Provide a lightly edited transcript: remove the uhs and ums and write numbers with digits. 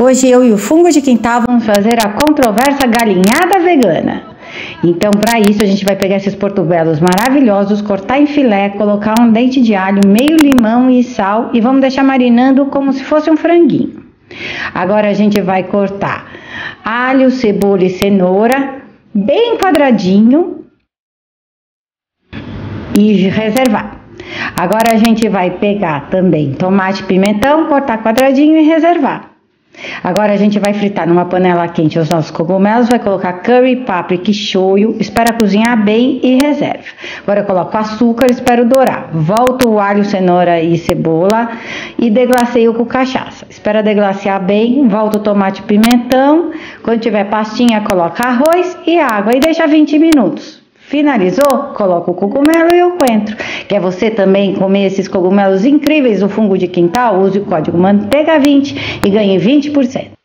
Hoje eu e o fungo de quintal vamos fazer a controversa galinhada vegana. Então, para isso, a gente vai pegar esses portobelos maravilhosos, cortar em filé, colocar um dente de alho, meio limão e sal e vamos deixar marinando como se fosse um franguinho. Agora a gente vai cortar alho, cebola e cenoura bem quadradinho e reservar. Agora a gente vai pegar também tomate e pimentão, cortar quadradinho e reservar. Agora a gente vai fritar numa panela quente os nossos cogumelos, vai colocar curry, páprica e shoyu, espera cozinhar bem e reserva. Agora eu coloco açúcar, espero dourar. Volto o alho, cenoura e cebola e deglaceio com cachaça. Espera deglacear bem, volto o tomate e pimentão. Quando tiver pastinha, coloca arroz e água e deixa 20 minutos. Finalizou? Coloca o cogumelo e o coentro. Quer você também comer esses cogumelos incríveis do fungo de quintal? Use o código MANTEIGA20 e ganhe 20%.